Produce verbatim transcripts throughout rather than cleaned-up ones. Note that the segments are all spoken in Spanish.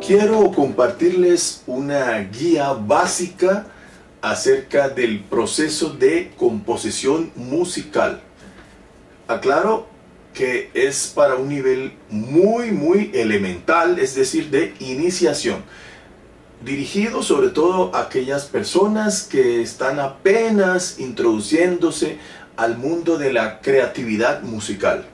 Quiero compartirles una guía básica acerca del proceso de composición musical. Aclaro que es para un nivel muy muy elemental, es decir, de iniciación, dirigido sobre todo a aquellas personas que están apenas introduciéndose al mundo de la creatividad musical.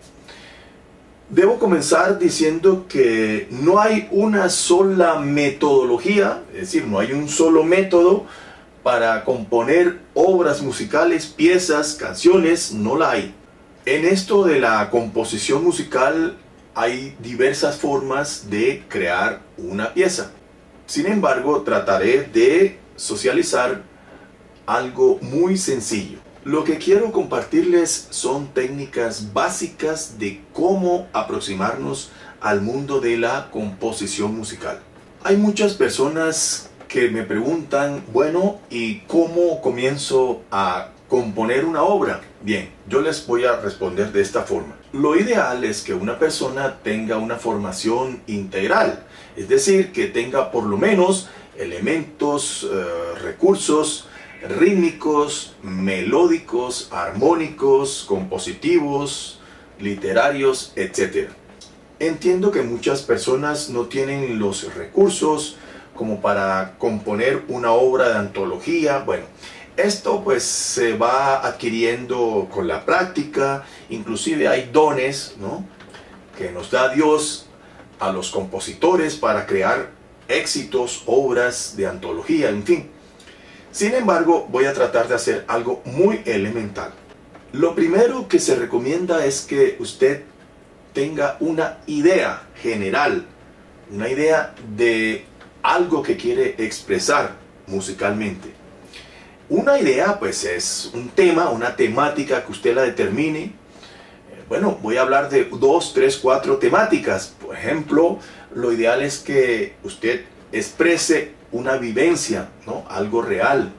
Debo comenzar diciendo que no hay una sola metodología, es decir, no hay un solo método para componer obras musicales, piezas, canciones, no la hay. En esto de la composición musical hay diversas formas de crear una pieza. Sin embargo, trataré de socializar algo muy sencillo. Lo que quiero compartirles son técnicas básicas de cómo aproximarnos al mundo de la composición musical. Hay muchas personas que me preguntan, bueno, ¿y cómo comienzo a componer una obra? Bien, yo les voy a responder de esta forma. Lo ideal es que una persona tenga una formación integral, es decir, que tenga por lo menos elementos, eh, recursos rítmicos, melódicos, armónicos, compositivos, literarios, etcétera. Entiendo que muchas personas no tienen los recursos como para componer una obra de antología. Bueno, esto pues se va adquiriendo con la práctica. Inclusive hay dones, ¿no?, que nos da Dios a los compositores para crear éxitos, obras de antología, en fin. Sin embargo, voy a tratar de hacer algo muy elemental. Lo primero que se recomienda es que usted tenga una idea general, una idea de algo que quiere expresar musicalmente. Una idea, pues, es un tema, una temática que usted la determine. Bueno, voy a hablar de dos, tres, cuatro temáticas. Por ejemplo, lo ideal es que usted exprese una vivencia, ¿no?, algo real.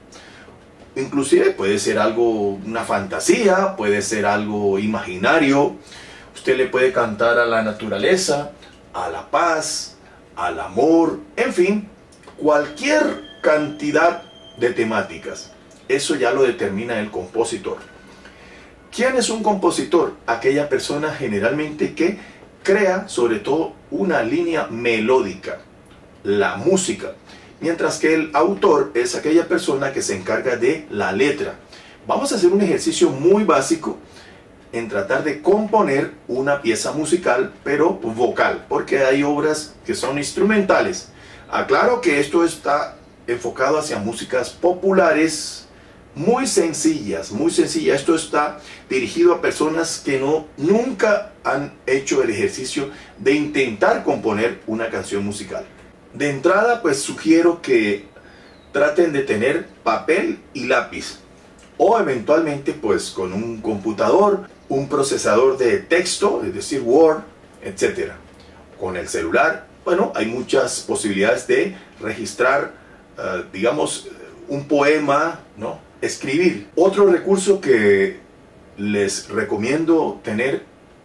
Inclusive puede ser algo, una fantasía, puede ser algo imaginario. Usted le puede cantar a la naturaleza, a la paz, al amor, en fin, cualquier cantidad de temáticas. Eso ya lo determina el compositor. ¿Quién es un compositor? Aquella persona generalmente que crea sobre todo una línea melódica, la música. Mientras que el autor es aquella persona que se encarga de la letra. Vamos a hacer un ejercicio muy básico en tratar de componer una pieza musical, pero vocal, porque hay obras que son instrumentales. Aclaro que esto está enfocado hacia músicas populares, muy sencillas, muy sencillas. Esto está dirigido a personas que no, nunca han hecho el ejercicio de intentar componer una canción musical. De entrada, pues sugiero que traten de tener papel y lápiz, o eventualmente pues con un computador, un procesador de texto, es decir, Word, etcétera. Con el celular, bueno, hay muchas posibilidades de registrar, uh, digamos, un poema, ¿no?, escribir. Otro recurso que les recomiendo tener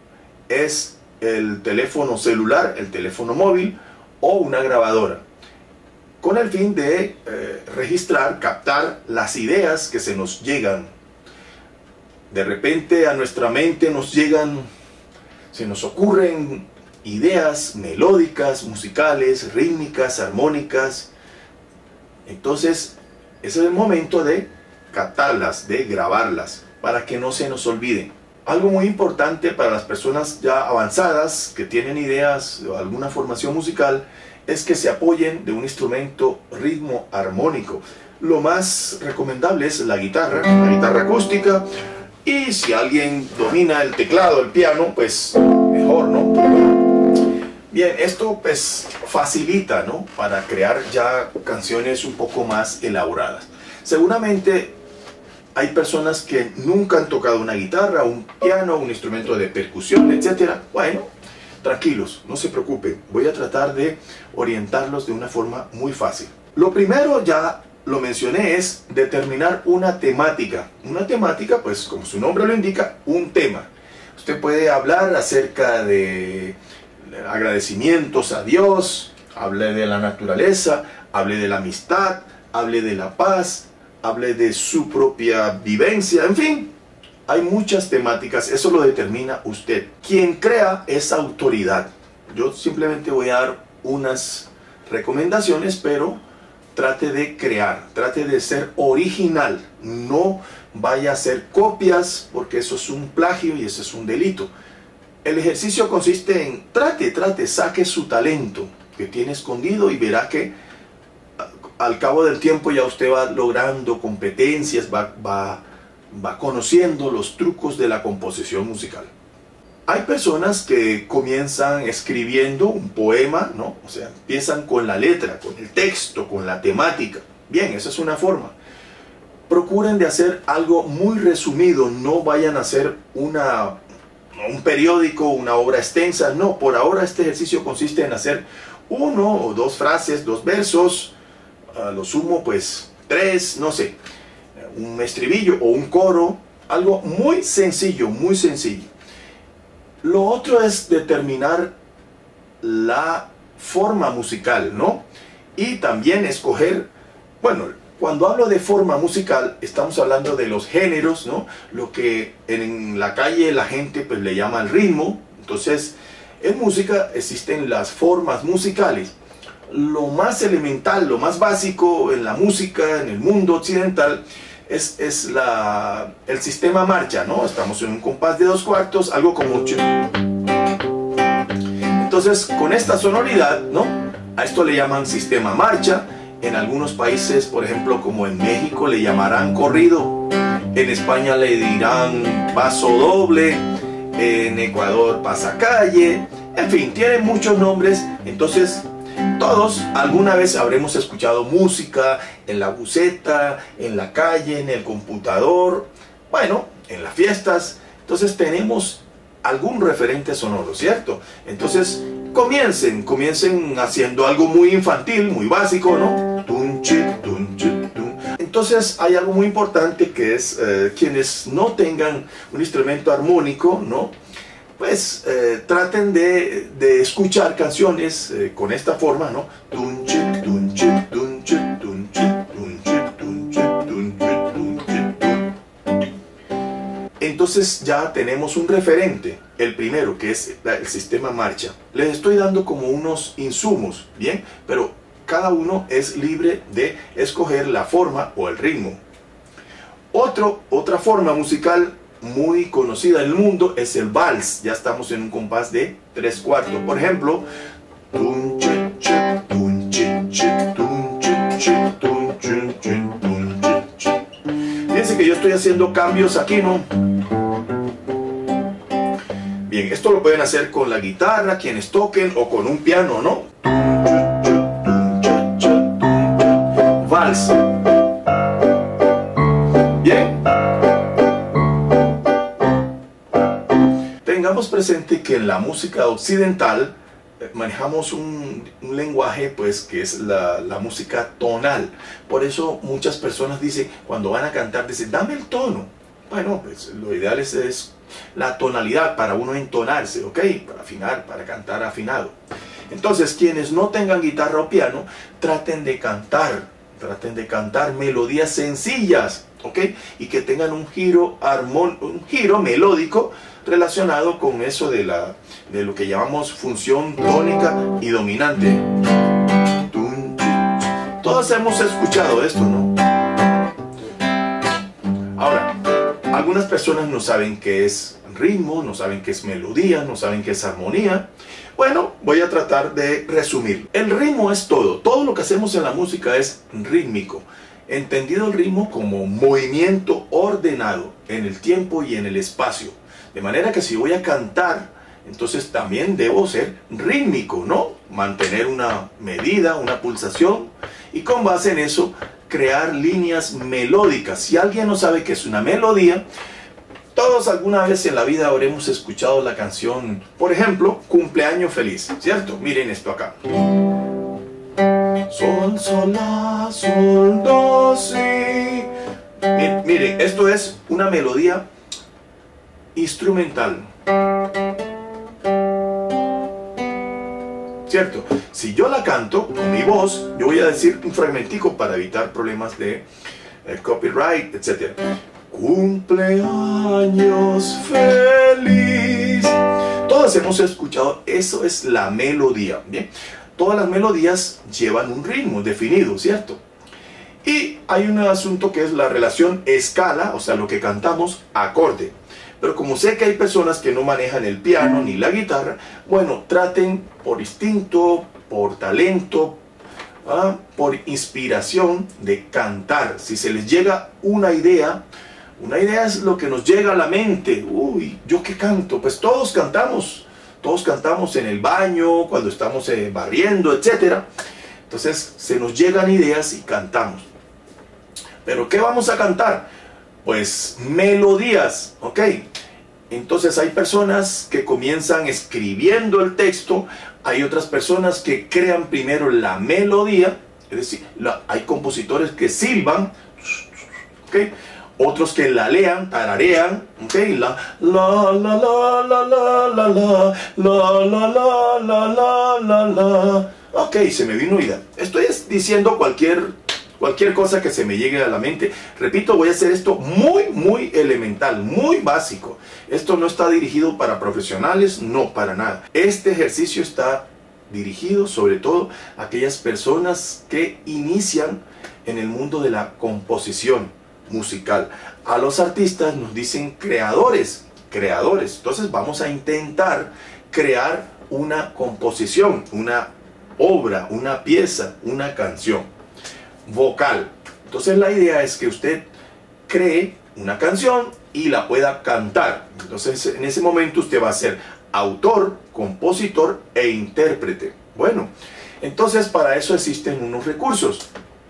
es el teléfono celular, el teléfono móvil, o una grabadora, con el fin de eh, registrar, captar las ideas que se nos llegan. De repente a nuestra mente nos llegan, se nos ocurren ideas melódicas, musicales, rítmicas, armónicas. Entonces ese es el momento de captarlas, de grabarlas, para que no se nos olviden. Algo muy importante para las personas ya avanzadas que tienen ideas o alguna formación musical es que se apoyen de un instrumento ritmo armónico. Lo más recomendable es la guitarra, la guitarra acústica, y si alguien domina el teclado, el piano, pues mejor, ¿no? Bien, esto pues facilita, ¿no?, para crear ya canciones un poco más elaboradas. Seguramente hay personas que nunca han tocado una guitarra, un piano, un instrumento de percusión, etcétera. Bueno, tranquilos, no se preocupen. Voy a tratar de orientarlos de una forma muy fácil. Lo primero, ya lo mencioné, es determinar una temática. Una temática, pues como su nombre lo indica, un tema. Usted puede hablar acerca de agradecimientos a Dios, Hable de la naturaleza, hable de la amistad, hable de la paz, hable de su propia vivencia, en fin. Hay muchas temáticas, eso lo determina usted. Quien crea es autoridad. Yo simplemente voy a dar unas recomendaciones, pero trate de crear, trate de ser original. No vaya a hacer copias, porque eso es un plagio y eso es un delito. El ejercicio consiste en trate, trate, saque su talento que tiene escondido y verá que al cabo del tiempo ya usted va logrando competencias, va, va, va conociendo los trucos de la composición musical. Hay personas que comienzan escribiendo un poema, ¿no? O sea, empiezan con la letra, con el texto, con la temática. Bien, esa es una forma. Procuren de hacer algo muy resumido, no vayan a hacer una, un periódico, una obra extensa. No, por ahora este ejercicio consiste en hacer uno o dos frases, dos versos, a lo sumo pues tres, no sé, un estribillo o un coro, algo muy sencillo, muy sencillo. Lo otro es determinar la forma musical, ¿no? Y también escoger, bueno, cuando hablo de forma musical, estamos hablando de los géneros, ¿no? Lo que en la calle la gente pues le llama el ritmo. Entonces, en música existen las formas musicales. Lo más elemental, lo más básico en la música, en el mundo occidental, es, es la, el sistema marcha, ¿no? Estamos en un compás de dos cuartos, algo como... Entonces, con esta sonoridad, ¿no? A esto le llaman sistema marcha. En algunos países, por ejemplo, como en México, le llamarán corrido. En España le dirán paso doble. En Ecuador pasacalle. En fin, tiene muchos nombres. Entonces, todos alguna vez habremos escuchado música en la buceta, en la calle, en el computador, bueno, en las fiestas. Entonces tenemos algún referente sonoro, ¿cierto? Entonces comiencen, comiencen haciendo algo muy infantil, muy básico, ¿no? Tunchi, tunchi, tun. Entonces hay algo muy importante que es eh, quienes no tengan un instrumento armónico, ¿no? Pues eh, traten de, de escuchar canciones eh, con esta forma, ¿no? Tunchi, tunchi, tunchi, tunchi, tunchi, tunchi, tunchi, tunchi, tunchi. Entonces ya tenemos un referente, el primero, que es el sistema marcha. Les estoy dando como unos insumos, ¿bien? Pero cada uno es libre de escoger la forma o el ritmo. Otro, otra forma musical muy conocida en el mundo es el vals. Ya estamos en un compás de tres cuartos. Por ejemplo, fíjense que yo estoy haciendo cambios aquí, ¿no? Bien, esto lo pueden hacer con la guitarra, quienes toquen, o con un piano, ¿no? Vals. Bien. Tengamos presente que en la música occidental eh, manejamos un, un lenguaje pues que es la, la música tonal. Por eso muchas personas dicen, cuando van a cantar, dicen, dame el tono. Bueno, pues lo ideal es, es la tonalidad para uno entonarse, ¿ok? Para afinar, para cantar afinado. Entonces, quienes no tengan guitarra o piano, traten de cantar, traten de cantar melodías sencillas, ¿ok? Y que tengan un giro armón, un giro melódico relacionado con eso de, la, de lo que llamamos función tónica y dominante. Todos hemos escuchado esto, ¿no? Ahora, algunas personas no saben qué es ritmo, no saben qué es melodía, no saben qué es armonía. Bueno, voy a tratar de resumir. El ritmo es todo. Todo lo que hacemos en la música es rítmico. Entendido el ritmo como movimiento ordenado en el tiempo y en el espacio. De manera que si voy a cantar, entonces también debo ser rítmico, ¿no? Mantener una medida, una pulsación, y con base en eso crear líneas melódicas. Si alguien no sabe qué es una melodía, todos alguna vez en la vida habremos escuchado la canción, por ejemplo, Cumpleaños Feliz, ¿cierto? Miren esto acá. Sol, sol, la, sol, do, si. Miren, esto es una melodía instrumental. ¿cierto? Si yo la canto con mi voz, yo voy a decir un fragmentico para evitar problemas de eh, copyright, etcétera. Cumpleaños feliz. Todos hemos escuchado, eso es la melodía, ¿bien? Todas las melodías llevan un ritmo definido, ¿cierto? Y hay un asunto que es la relación escala, o sea, lo que cantamos, acorde. Pero como sé que hay personas que no manejan el piano ni la guitarra, bueno, traten por instinto, por talento, ¿ah? por inspiración de cantar. Si se les llega una idea, una idea es lo que nos llega a la mente. Uy, ¿yo qué canto? Pues todos cantamos. Todos cantamos en el baño, cuando estamos eh, barriendo, etcétera. Entonces se nos llegan ideas y cantamos. ¿Pero qué vamos a cantar? Pues melodías, ¿ok? Entonces hay personas que comienzan escribiendo el texto, hay otras personas que crean primero la melodía, es decir, la, hay compositores que silban, ¿ok? Otros que la lean, tararean, ¿ok? La la la la la la la la la la la la la la. Ok, se me vino idea. Estoy diciendo cualquier Cualquier cosa que se me llegue a la mente. Repito, voy a hacer esto muy, muy elemental, muy básico. Esto no está dirigido para profesionales, no, para nada. Este ejercicio está dirigido sobre todo a aquellas personas que inician en el mundo de la composición musical. A los artistas nos dicen creadores, creadores. Entonces vamos a intentar crear una composición, una obra, una pieza, una canción. Vocal. Entonces la idea es que usted cree una canción y la pueda cantar. Entonces en ese momento usted va a ser autor, compositor e intérprete. Bueno, entonces para eso existen unos recursos.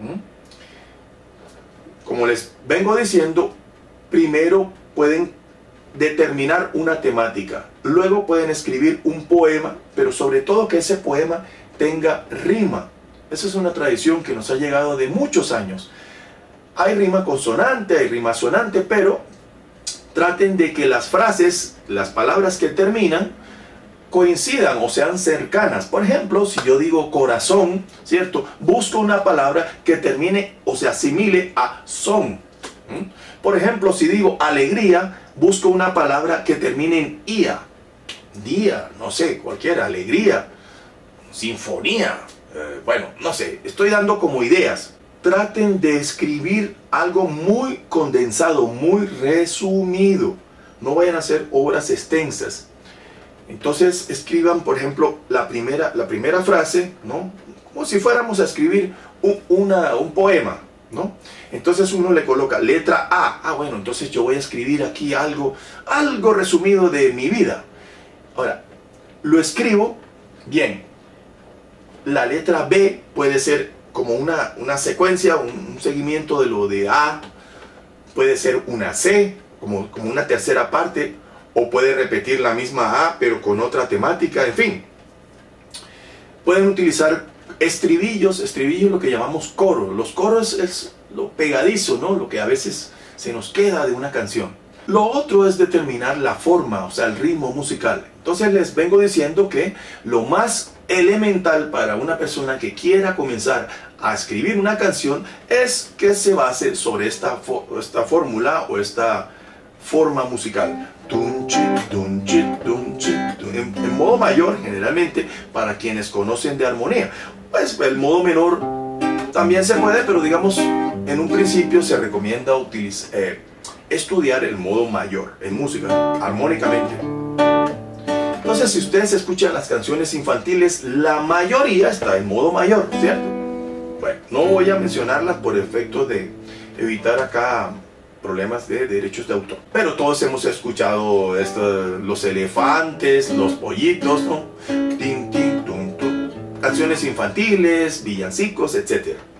Como les vengo diciendo, primero pueden determinar una temática, luego pueden escribir un poema, pero sobre todo que ese poema tenga rima. Esa es una tradición que nos ha llegado de muchos años. Hay rima consonante, hay rima sonante, pero traten de que las frases, las palabras que terminan, coincidan o sean cercanas. Por ejemplo, si yo digo corazón, ¿cierto? Busco una palabra que termine o se asimile a son. ¿Mm? Por ejemplo, si digo alegría, busco una palabra que termine en ia. Día, no sé, cualquier alegría, sinfonía. Eh, bueno, no sé, estoy dando como ideas. Traten de escribir algo muy condensado, muy resumido. No vayan a hacer obras extensas. Entonces escriban, por ejemplo, la primera, la primera frase, ¿no? Como si fuéramos a escribir un, una, un poema, ¿no? Entonces uno le coloca letra A. Ah, bueno, entonces yo voy a escribir aquí algo, algo resumido de mi vida. Ahora, lo escribo bien. La letra B puede ser como una, una secuencia, un, un seguimiento de lo de A. Puede ser una C, como, como una tercera parte. O puede repetir la misma A, pero con otra temática, en fin. Pueden utilizar estribillos. Estribillos es lo que llamamos coro. Los coros es lo pegadizo, ¿no? Lo que a veces se nos queda de una canción. Lo otro es determinar la forma, o sea, el ritmo musical. Entonces les vengo diciendo que lo más elemental para una persona que quiera comenzar a escribir una canción es que se base sobre esta, esta fórmula o esta forma musical. En, en modo mayor, generalmente, para quienes conocen de armonía. Pues el modo menor también se puede, pero digamos, en un principio se recomienda utilizar, eh, estudiar el modo mayor en música, armónicamente. Entonces, si ustedes escuchan las canciones infantiles, la mayoría está en modo mayor, ¿cierto? Bueno, no voy a mencionarlas por efecto de evitar acá problemas de derechos de autor. Pero todos hemos escuchado esto, los elefantes, los pollitos, ¿no? Tin, tin, tum, tum. Canciones infantiles, villancicos, etcétera.